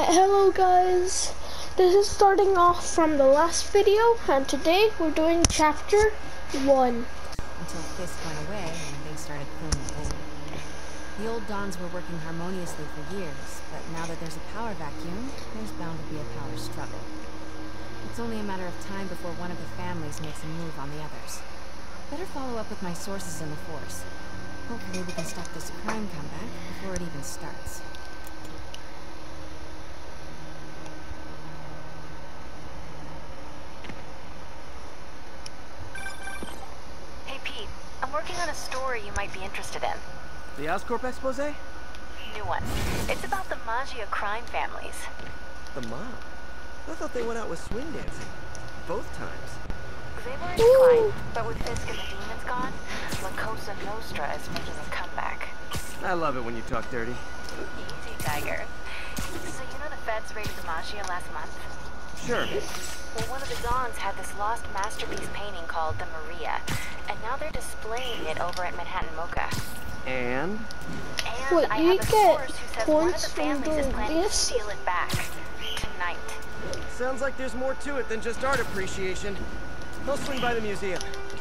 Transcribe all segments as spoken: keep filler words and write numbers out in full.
Hello guys, this is starting off from the last video, and today we're doing chapter one. Until Fisk went away and they started pulling the wool. The old Dons were working harmoniously for years, but now that there's a power vacuum, there's bound to be a power struggle. It's only a matter of time before one of the families makes a move on the others. Better follow up with my sources in the Force. Hopefully we can stop this crime comeback before it even starts. Hey Pete, I'm working on a story you might be interested in. The Oscorp expose? New one. It's about the Maggia crime families. The mob? I thought they went out with swing dancing. Both times. They were inclined, but with Fisk and the demons gone, La Cosa Nostra is making a comeback. I love it when you talk dirty. Easy, Tiger. So you know the feds raided the Maggia last month? Sure. Well, one of the Dons had this lost masterpiece painting called the Maria, and now they're displaying it over at Manhattan Mocha. And? And Wait, I you have a get source who says one of the points from families is doing planning to this? steal it back. Tonight. Sounds like there's more to it than just art appreciation. I'll swing by the museum.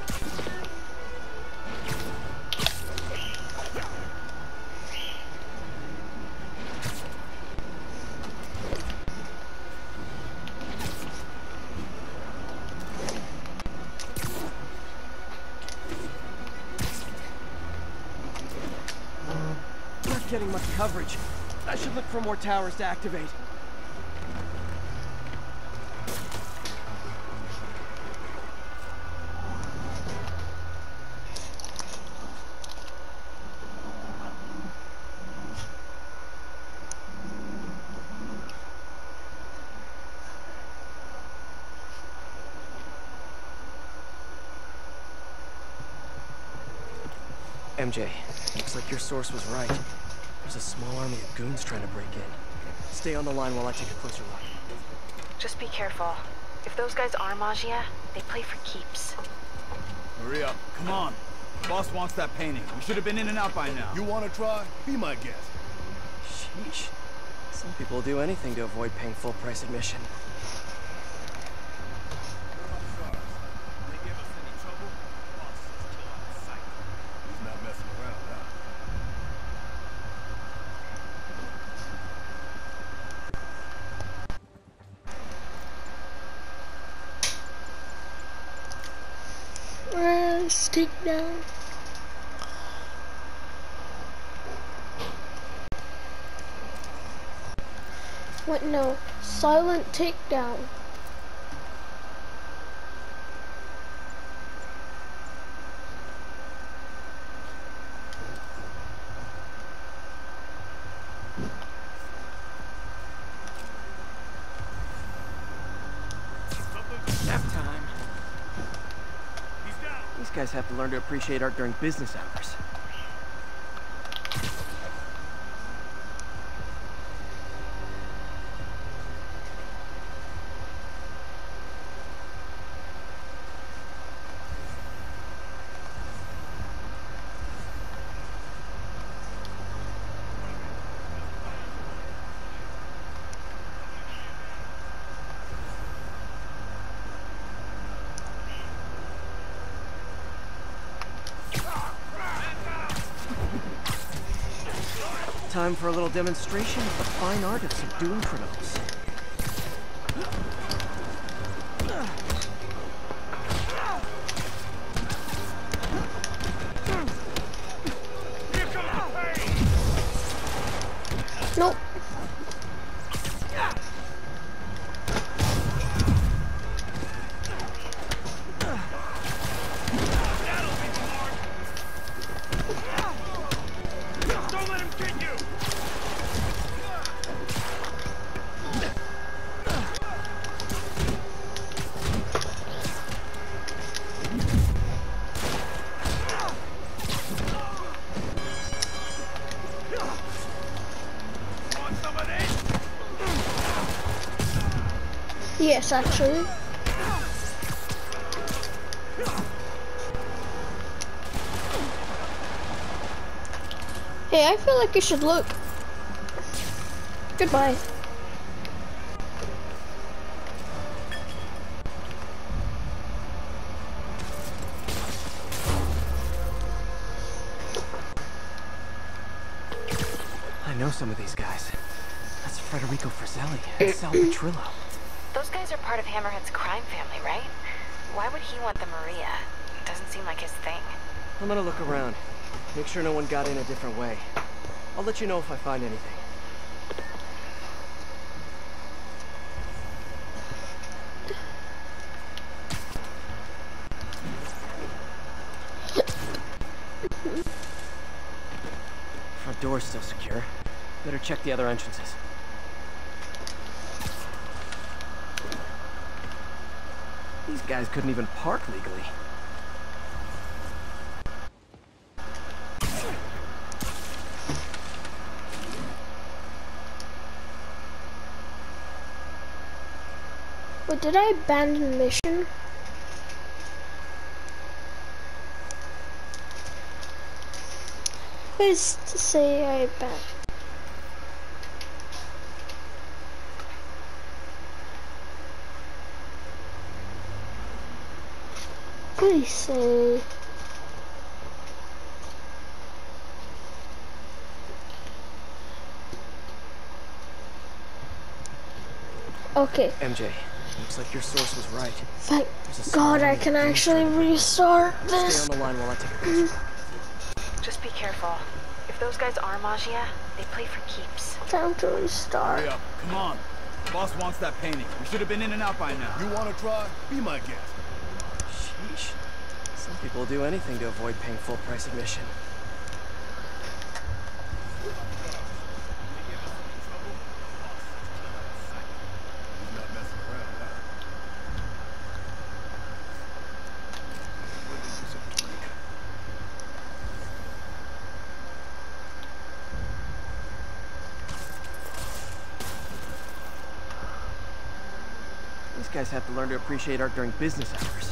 Not getting much coverage. I should look for more towers to activate. M J, looks like your source was right. There's a small army of goons trying to break in. Stay on the line while I take a closer look. Just be careful. If those guys are Maggia, they play for keeps. Hurry up, come on. Boss wants that painting. We should have been in and out by now. You want to try? Be my guest. Sheesh. Some people do anything to avoid paying full price admission. They give us any trouble, boss is still out of sight. He's not messing around now. Let's take down. What? No, silent takedown. Nap time. He's down. These guys have to learn to appreciate art during business hours. Time for a little demonstration of the fine art of subduing criminals. Nope. Don't let him get you! Want some of this? Yes, actually. Hey, I feel like you should look. Goodbye. some of these guys. That's Federico Fratelli and Sal Petrillo. Those guys are part of Hammerhead's crime family, right? Why would he want the Maria? It doesn't seem like his thing. I'm gonna look around. Make sure no one got in a different way. I'll let you know if I find anything. Front door's still secure. Better check the other entrances. These guys couldn't even park legally. But did I abandon mission? Please say I abandoned. Please say. Okay. M J, looks like your source was right. Thank There's a God small I can army of actually goons restart trying to- this. Stay on the line while I take a closer look. Just be careful. If those guys are Magia, they play for keeps. Time to restart. Hurry up. Come on. The boss wants that painting. We should have been in and out by now. You want to try? Be my guest. Sheesh. Some people will do anything to avoid paying full price admission. He's not messing around, huh? Let me do some drink. These guys have to learn to appreciate art during business hours.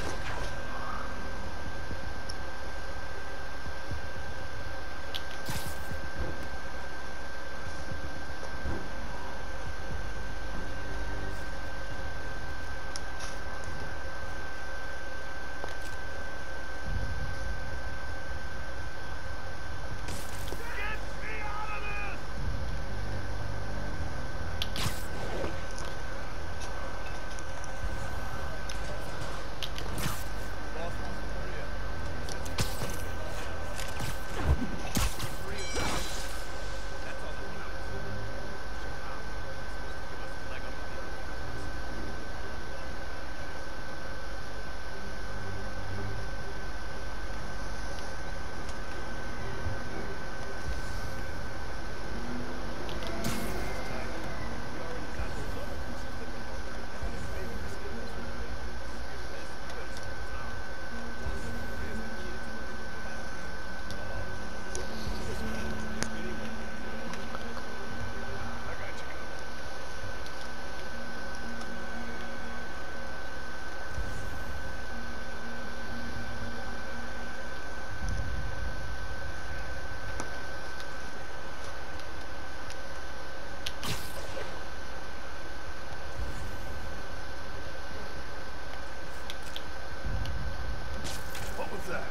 What was that?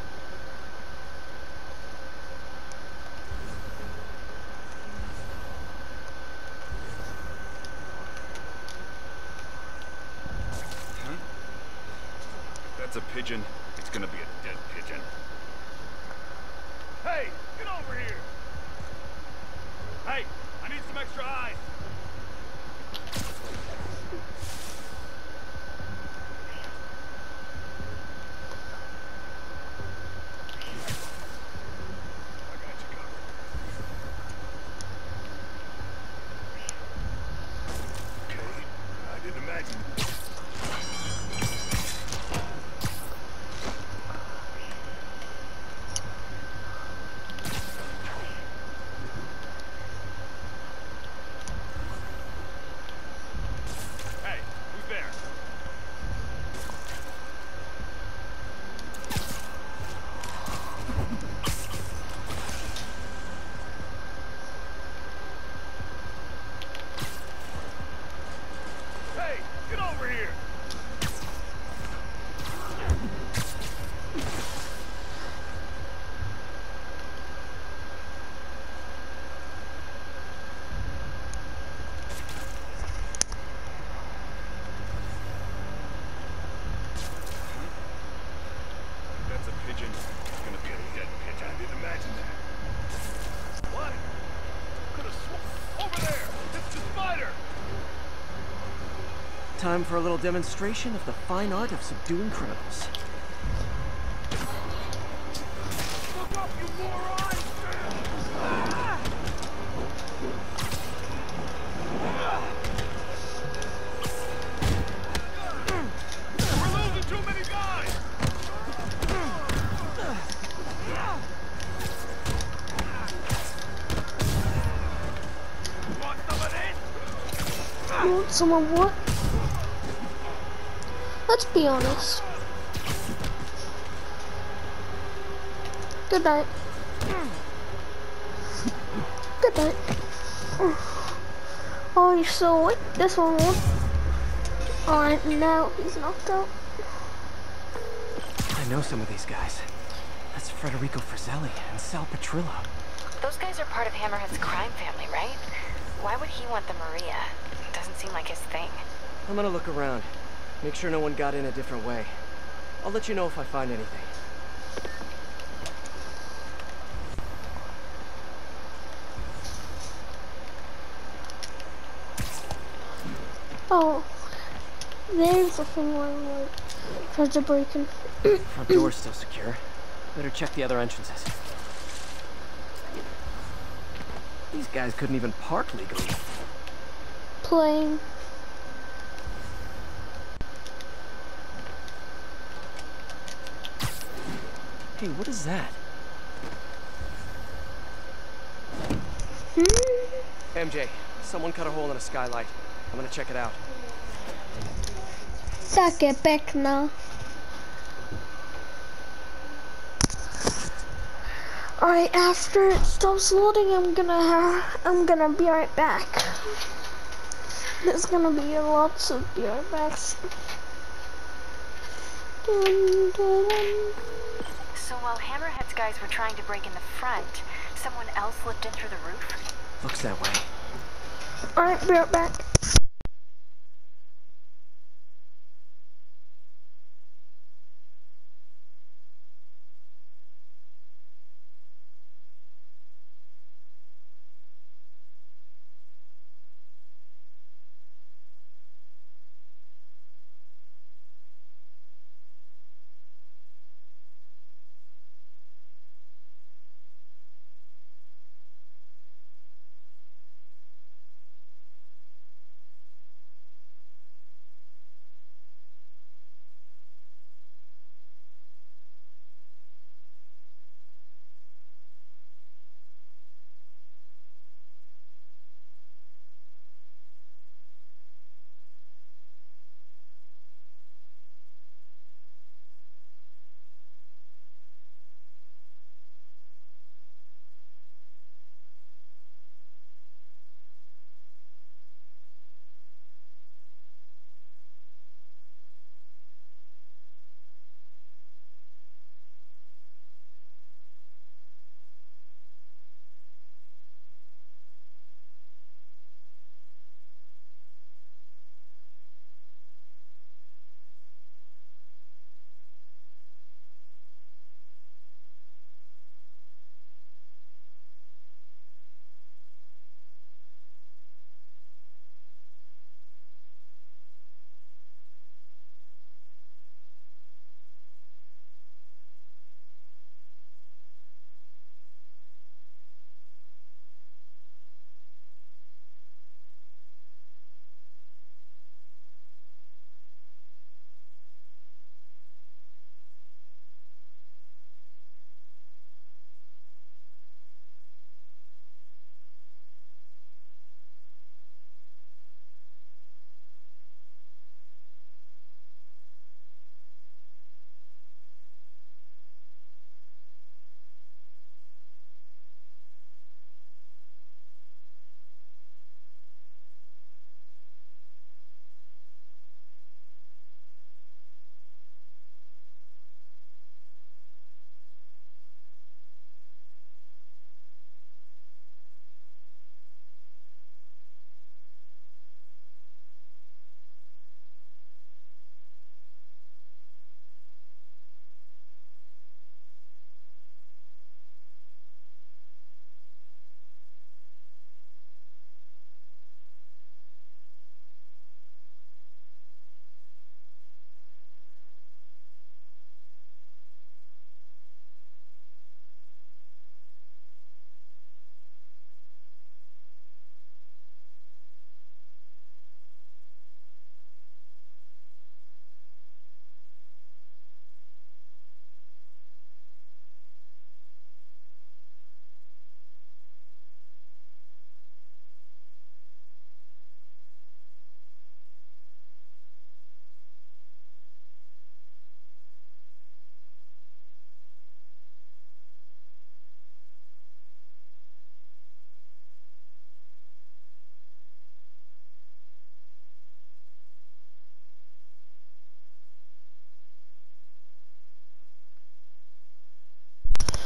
Huh? If that's a pigeon, it's gonna be a dead pigeon. Hey, get over here! Hey, I need some extra eyes! I got you covered. Okay, I didn't imagine. Hey, who's there? Hey, get over here! time for a little demonstration of the fine art of subduing criminals. Look up, you moron! We're losing too many guys! Want some of this? You want some of what? Let's be honest. Good night. Good night. Oh, you're so weak. This one won. Alright, now he's knocked out. I know some of these guys. That's Federico Frizzelli and Sal Petrillo. Those guys are part of Hammerhead's crime family, right? Why would he want the Maria? Doesn't seem like his thing. I'm gonna look around. Make sure no one got in a different way. I'll let you know if I find anything. Oh, there's the thing where I'm like, tries to break in. Front door's still secure. Better check the other entrances. These guys couldn't even park legally. Playing. Hey, what is that? Hmm? M J, someone cut a hole in a skylight. I'm gonna check it out. Suck it back now. Alright, after it stops loading, I'm gonna ha I'm gonna be right back. There's gonna be lots of be right backs. Dun, dun, dun. So while Hammerhead's guys were trying to break in the front, someone else slipped in through the roof? Looks that way. Alright, be right back.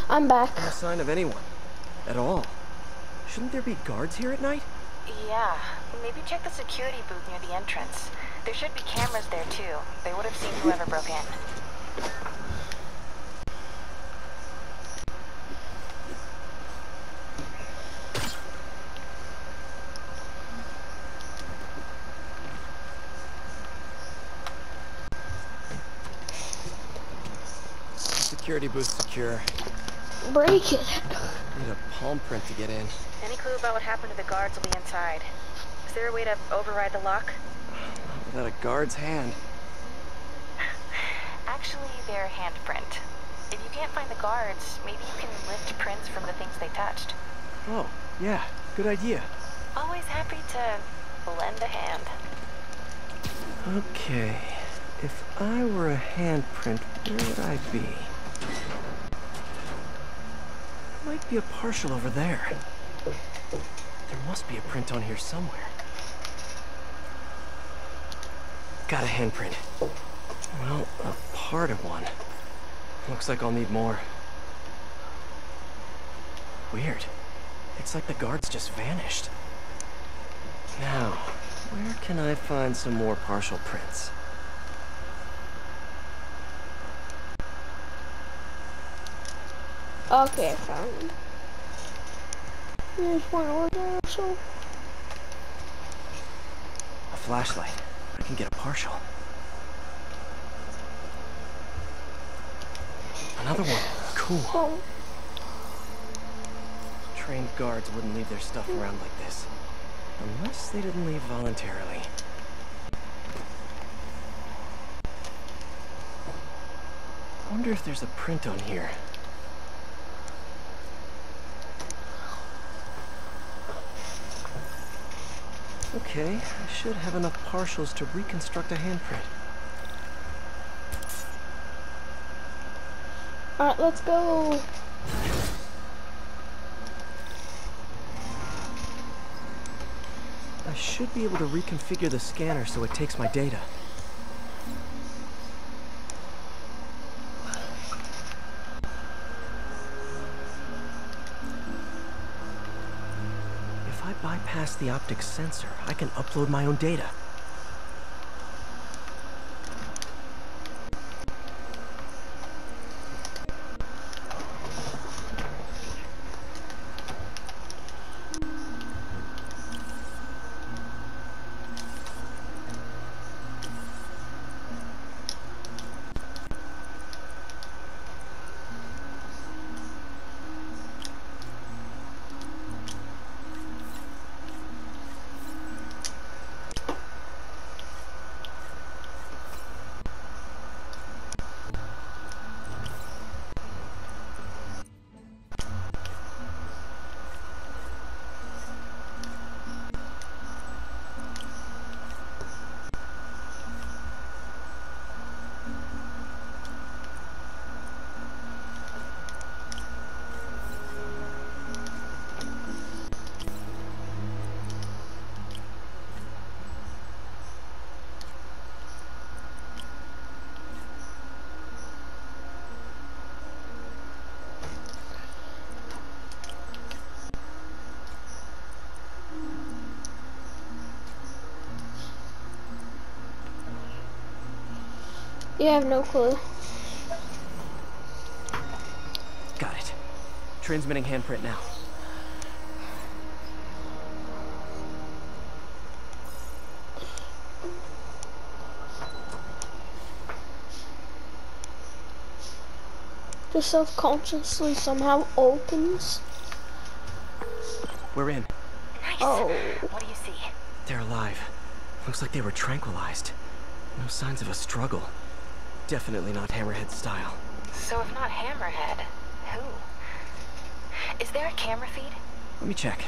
I'm back. No sign of anyone. At all. Shouldn't there be guards here at night? Yeah, maybe check the security booth near the entrance. There should be cameras there too. They would have seen whoever broke in. Security booth secure. Break it. Need a palm print to get in. Any clue about what happened to the guards will be inside. Is there a way to override the lock? Not without a guard's hand. Actually, their handprint. If you can't find the guards, maybe you can lift prints from the things they touched. Oh, yeah. Good idea. Always happy to lend a hand. Okay. If I were a handprint, where would I be? Might be a partial over there. There must be a print on here somewhere. Got a handprint. Well, a part of one. Looks like I'll need more. Weird. It's like the guards just vanished. Now, where can I find some more partial prints? Okay, I found it. There's one over there, so. A flashlight. I can get a partial. Another one. Cool. Oh. Trained guards wouldn't leave their stuff around like this. Unless they didn't leave voluntarily. I wonder if there's a print on here. Okay, I should have enough partials to reconstruct a handprint. Alright, let's go. I should be able to reconfigure the scanner so it takes my data. If I bypass the optic sensor, I can upload my own data. You have no clue. Got it. Transmitting handprint now. Just self-consciously somehow opens. We're in. Nice. Oh. What do you see? They're alive. Looks like they were tranquilized. No signs of a struggle. Definitely not Hammerhead style. So if not Hammerhead, who? Is there a camera feed? Let me check.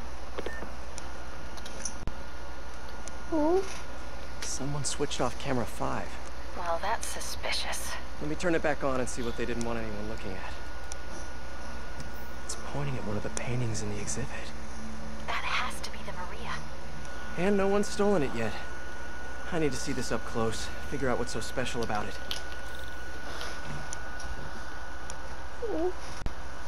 Oh. Someone switched off camera five. Well, that's suspicious. Let me turn it back on and see what they didn't want anyone looking at. It's pointing at one of the paintings in the exhibit. That has to be the Maria. And no one's stolen it yet. I need to see this up close, figure out what's so special about it. Oh.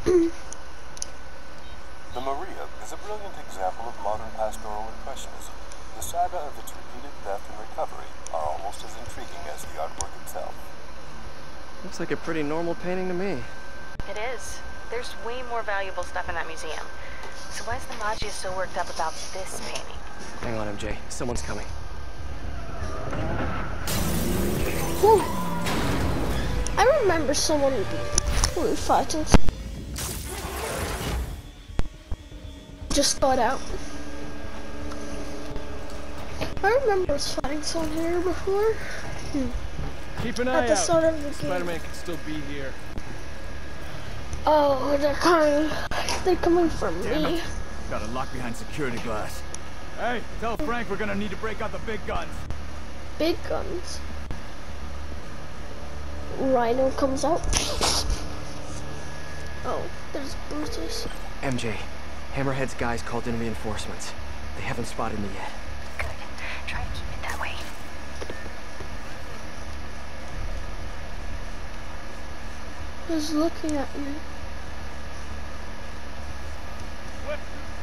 The Maria is a brilliant example of modern pastoral impressionism. The saga of its repeated theft and recovery are almost as intriguing as the artwork itself. Looks like a pretty normal painting to me. It is. There's way more valuable stuff in that museum. So why is the Maggia so worked up about this painting? Hang on, M J. Someone's coming. Whew. I remember someone who was fighting. Just got out. I remember us fighting someone here before. Hmm. Keep an At eye the out. start of the game. Spider-Man could still be here. Oh, they're coming. They're coming for Damn me. it. Got a lock behind security glass. Hey, tell Frank we're gonna need to break out the big guns. Big guns. Rhino comes out. Oh, there's Brutus. M J, Hammerhead's guys called in reinforcements. They haven't spotted me yet. Good. Try to keep it that way. He's looking at me. What?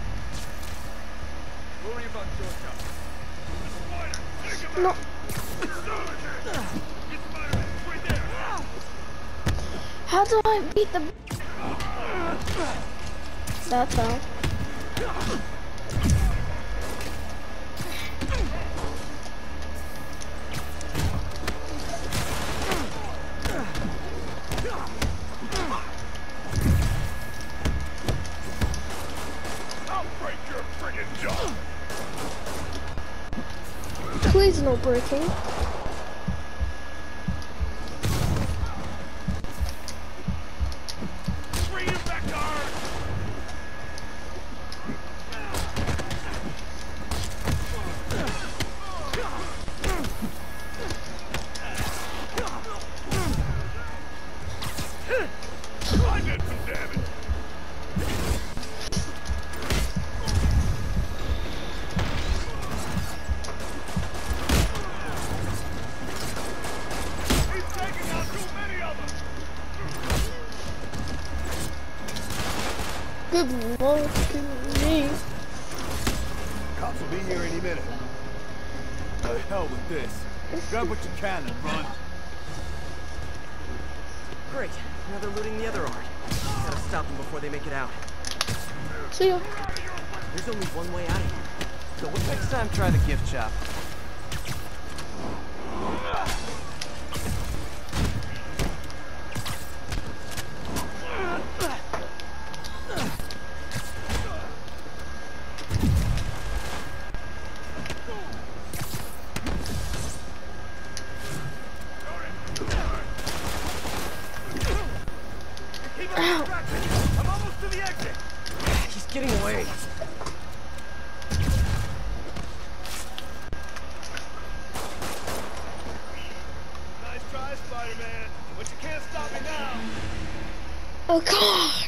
Worry about Georgia. Spider, take him No. out. Get Spider-Man, right there. How do I beat the... That fell. I'll break your friggin' jaw. Please no breaking. Bring him back to Earth. I did some damage. He's taking out too many of them. Good luck to me. Cops will be here any minute. The hell with this. Grab what you can and run. Great. Now they're looting the other art. Gotta stop them before they make it out. See ya. There's only one way out of here. So next time, try the gift shop. Ow. I'm almost to the exit. He's getting away. Nice try, Spider-Man, but you can't stop me now. Oh god.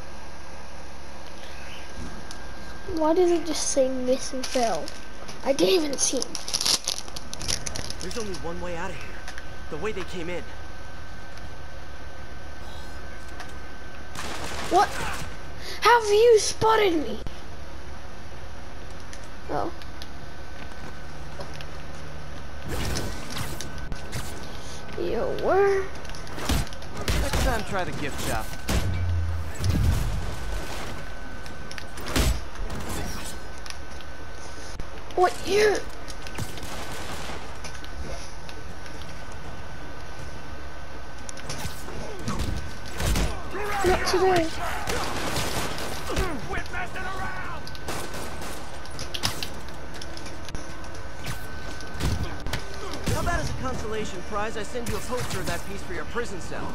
Why did it just say miss and fail? I didn't even see him. There's only one way out of here. The way they came in. What? How have you spotted me? Oh. You were? Next time, try the gift shop. What year? Not today. Quit messing around. How about as a consolation prize, I send you a poster of that piece for your prison cell?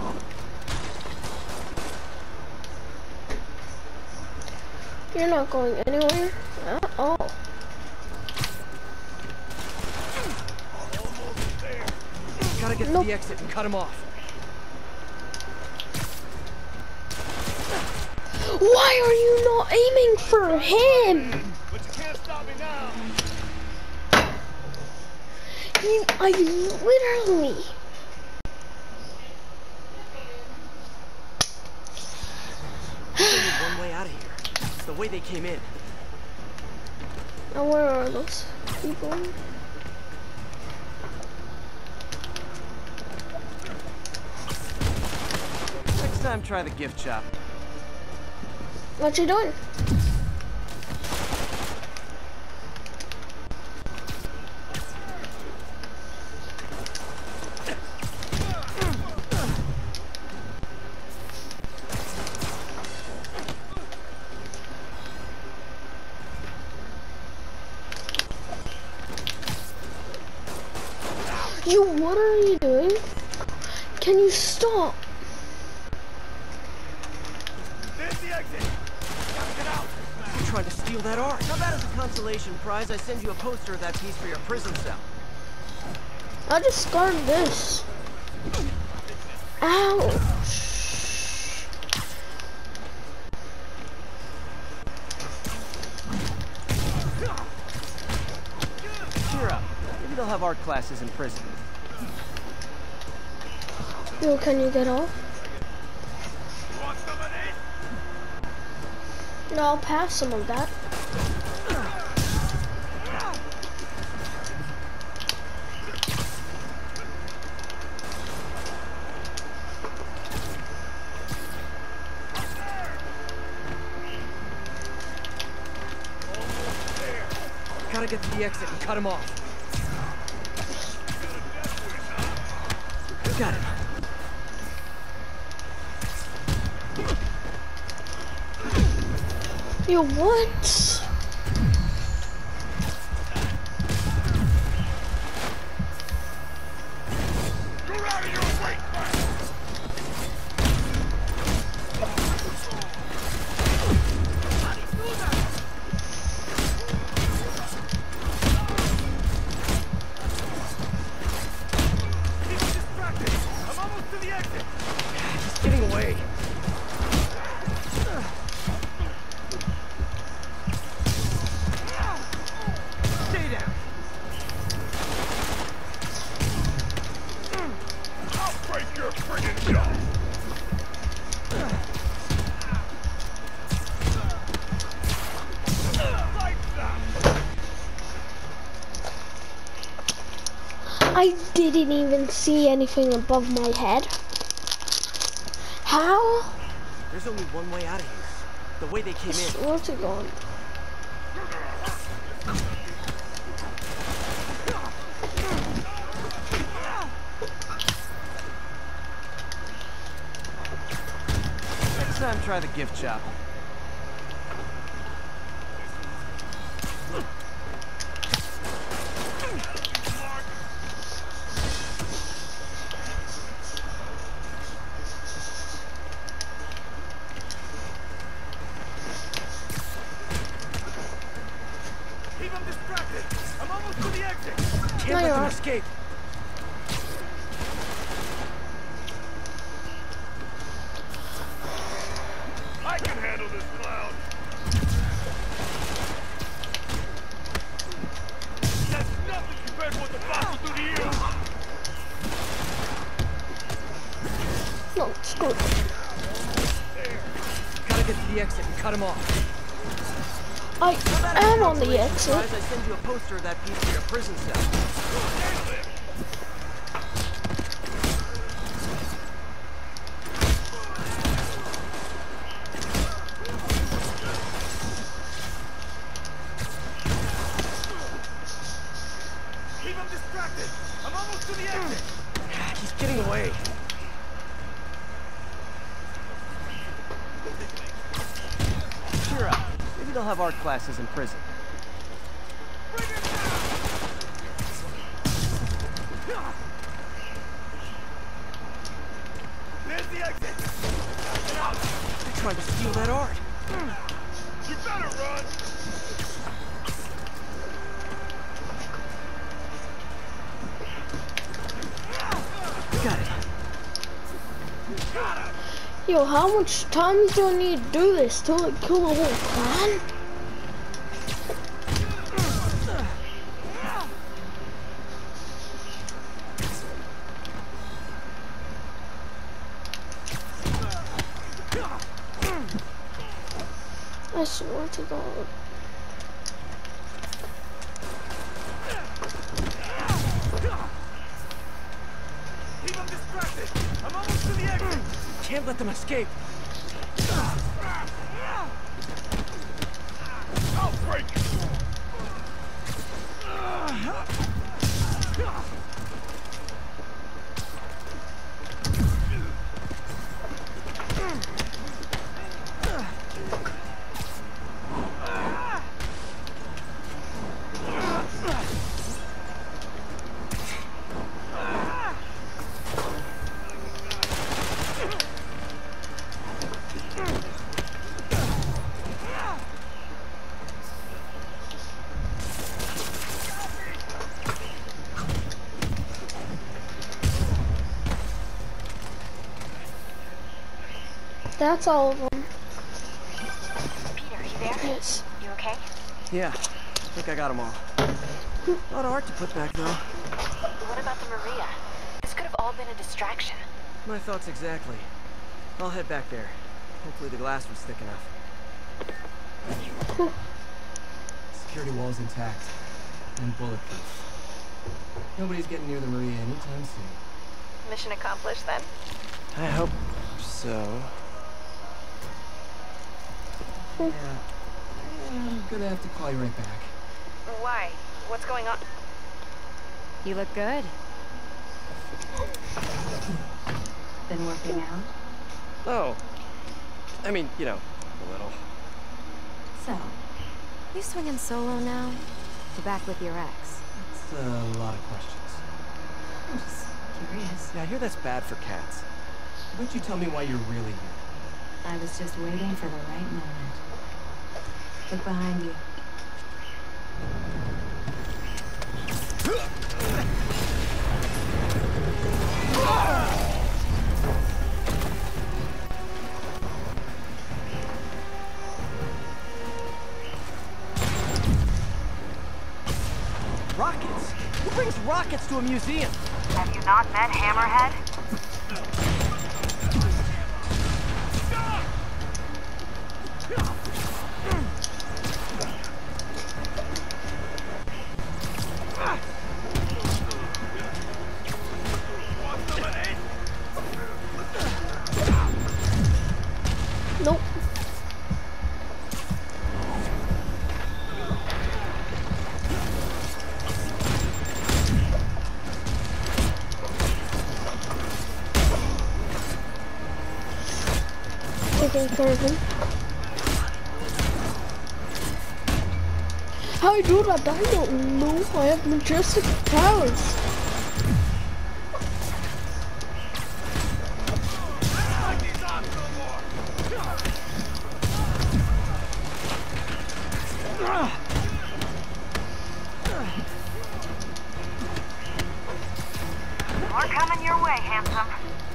You're not going anywhere at all. Almost there. Gotta get Nope. to the exit and cut him off. Why are you not aiming for him? But you can't stop me now. You, I literally. The way they came in. Now where are those people? Next time, try the gift shop. What you doing? You, what are you doing? Can you stop? There's the exit. Gotta get out. You're trying to steal that art. How about as a consolation prize, I send you a poster of that piece for your prison cell? I just started this. Ouch. Cheer up. Maybe they'll have art classes in prison. Yo, can you get off? You want some of this? No, I'll pass some of that. Gotta get to the exit and cut him off. Got it. Yo, what? You're out of your way. Keep him distracted. I'm almost to the exit. He's getting away. Stay down. I'll break your friggin' jaw. Lights out. I didn't even see anything above my head. How? There's only one way out of here. The way they came in. Where's it going? Next time, try the gift shop. Keep him distracted. I'm almost to the exit. Can't No, let you're them not. escape. I can handle this clown. That's nothing compared to what the boss will do to you. No, screw it. Gotta get to the exit and cut him off. I am on the Consolation exit. prize, I send you a poster of that piece for your prison cell. Keep him distracted. I'm almost to the exit. He's getting away. Cheer up. Maybe they'll have art classes in prison. Bring him down. There's the exit. Get out. They're trying to steal that art. You better run. Got it. Got him. Yo, how much time do I need to do this till I kill the whole clan? I swear to God. Keep them distracted. I'm almost to the exit. Can't let them escape. I'll break you. That's all of them. Peter, you there? Yes. You okay? Yeah, I think I got them all. A lot of art to put back, though. What about the Maria? This could have all been a distraction. My thoughts exactly. I'll head back there. Hopefully the glass was thick enough. Security wall's intact and bulletproof. Nobody's getting near the Maria anytime soon. Mission accomplished then? I hope so. Yeah. I'm gonna have to call you right back. Why? What's going on? You look good. Been working out? Oh. I mean, you know, a little. So, you swinging solo now? You back with your ex? That's a lot of questions. I'm just curious. Yeah, I hear that's bad for cats. Why don't you tell me why you're really here? I was just waiting for the right moment. Look behind you. Rockets? Who brings rockets to a museum? Have you not met Hammerhead? Nope. Taking care of him. How I do that? I don't know. I have majestic powers. More coming your way, handsome.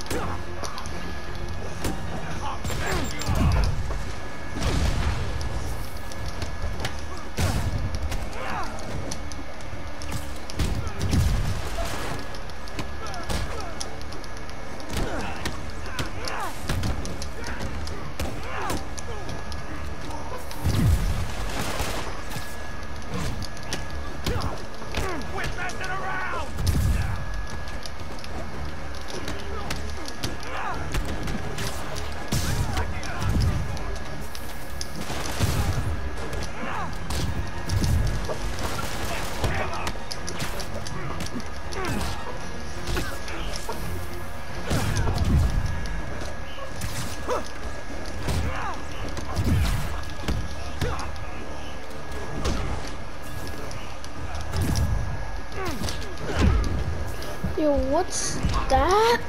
Yo, what's that?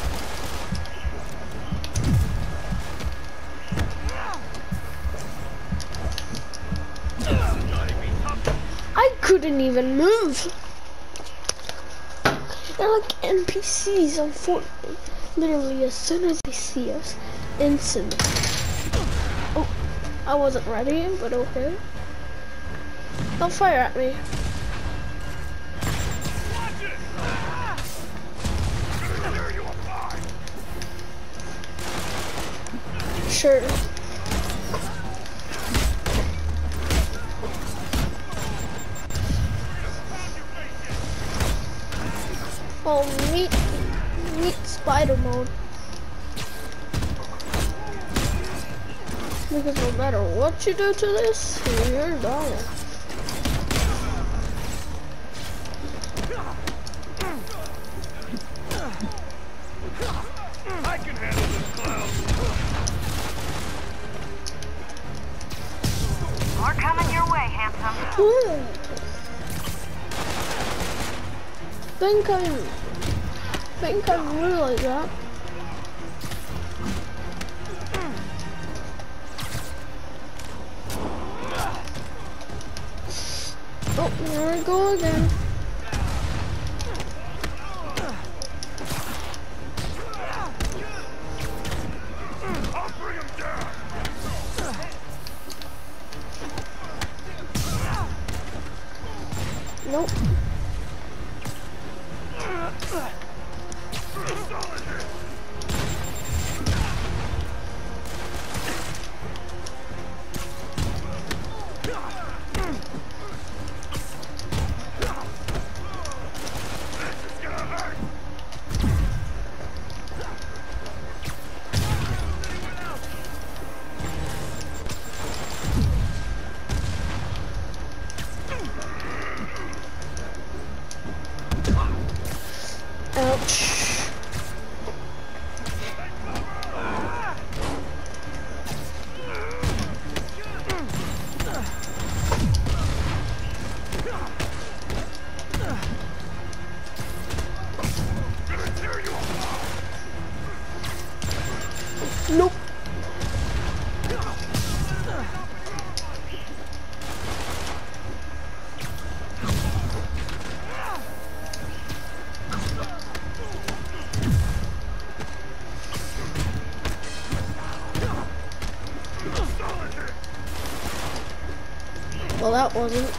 I couldn't even move. They're like N P Cs on Fortnite. Literally, as soon as they see us, instant. Oh, I wasn't ready, but okay. Don't fire at me. Sure. Oh, meet, meet spider mode. Because no matter what you do to this, you're dying. I can handle this clown. More coming your way, handsome. Hmm. Think I, think I realize that. Oh, there we go again. I'll bring him down. Nope. Ouch. Nope. Well, that wasn't.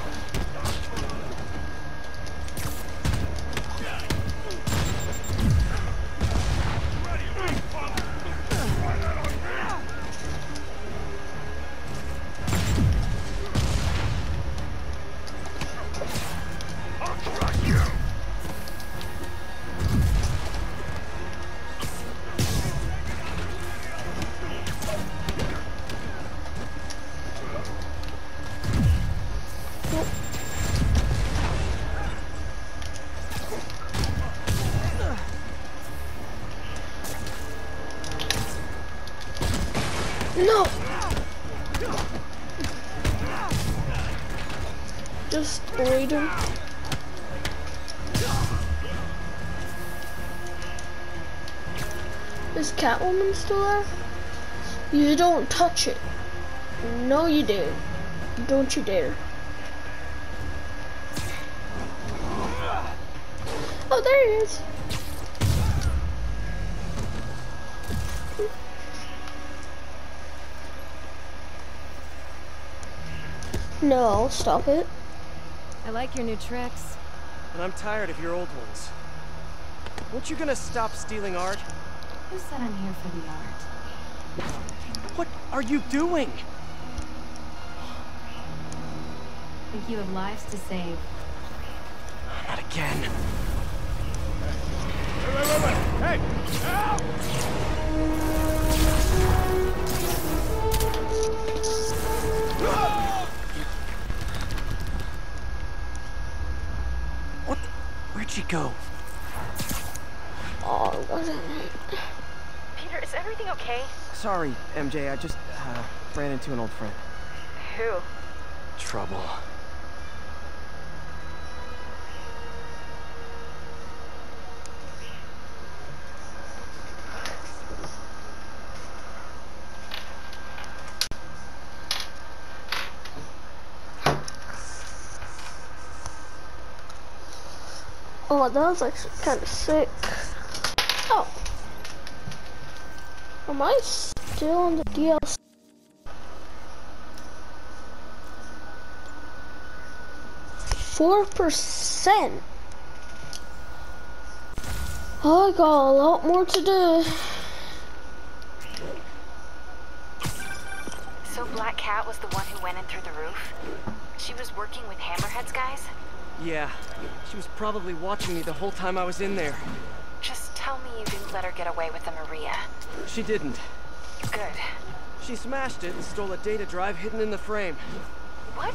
No! Just wait him. Is Catwoman still there? You don't touch it. No, you do. Don't you dare. Oh, there he is. No, stop it. I like your new tricks. And I'm tired of your old ones. Weren't you gonna stop stealing art? Who said I'm here for the art? What are you doing? Think you have lives to save. Not again. Wait, wait, wait, wait. Hey! Help! What? Where'd she go? Oh, wasn't it? Peter, is everything okay? Sorry, M J. I just uh, ran into an old friend. Who? Trouble. Oh, that was actually kind of sick. Oh. Am I still on the D L C? Four percent. Oh, I got a lot more to do. So Black Cat was the one who went in through the roof? She was working with Hammerhead's guys? Yeah, she was probably watching me the whole time I was in there. Just tell me you didn't let her get away with the Maria. She didn't. Good. She smashed it and stole a data drive hidden in the frame. What?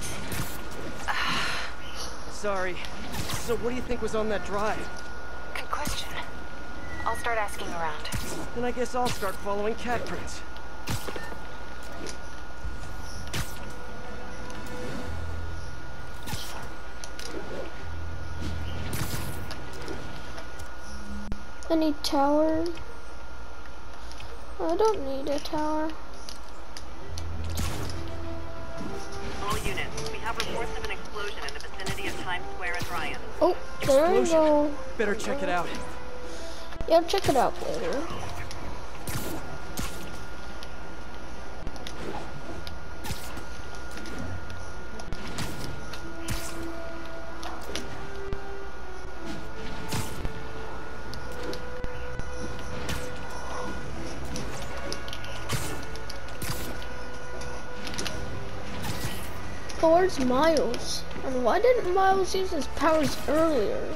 Sorry. So what do you think was on that drive? Good question. I'll start asking around. Then I guess I'll start following cat prints. Any tower? I don't need a tower. All units, we have reports of an explosion in the vicinity of Times Square and Ryan. Oh, there we go. Better check it out. Yeah, check it out later. Where's Miles? And why didn't Miles use his powers earlier?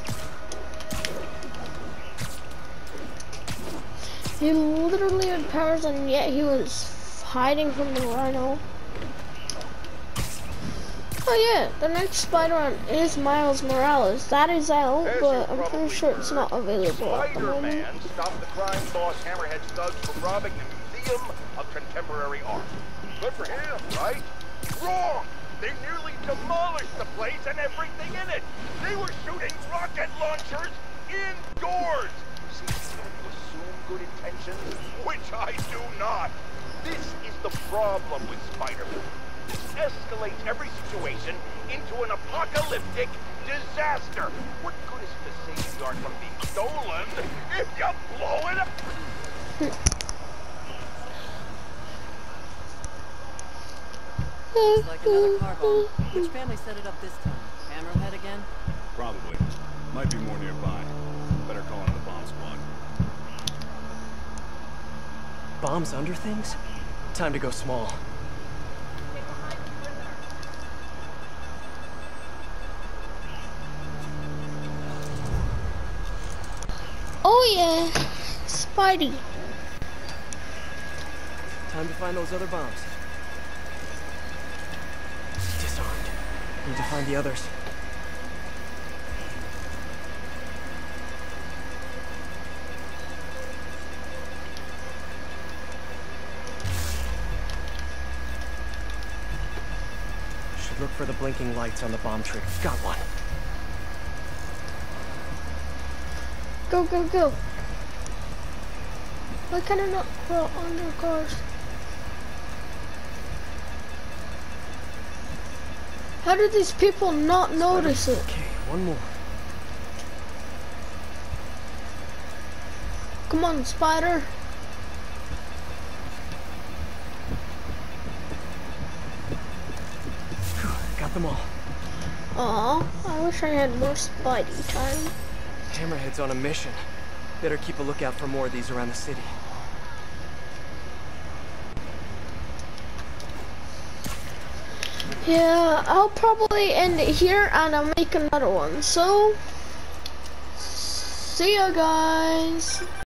He literally had powers and yet he was hiding from the Rhino. Oh yeah, the next Spider-Man is Miles Morales. That is out, As but you I'm pretty probably sure it's heard, not available at the moment. Spider-Man stopped the crime boss Hammerhead thugs from robbing the Museum of Contemporary Art. Good for him, right? Wrong! They nearly demolished the place and everything in it! They were shooting rocket launchers indoors! You see, you assume good intentions, which I do not. This is the problem with Spider-Man. It escalates every situation into an apocalyptic disaster. What good is the safety art from being stolen if you blow it up? Like another car bomb. Which family set it up this time? Hammerhead again? Probably. Might be more nearby. Better call in the bomb squad. Bombs under things? Time to go small. Oh yeah, Spidey. Time to find those other bombs. Disarmed. Need to find the others. Should look for the blinking lights on the bomb trigger. Got one. Go, go, go. Why can I not put on their cars? How did these people not notice it? Okay, one more. Come on, Spider. Got them all. Aw, I wish I had more Spidey time. Hammerhead's on a mission. Better keep a lookout for more of these around the city. Yeah, I'll probably end it here and I'll make another one. So, see ya guys.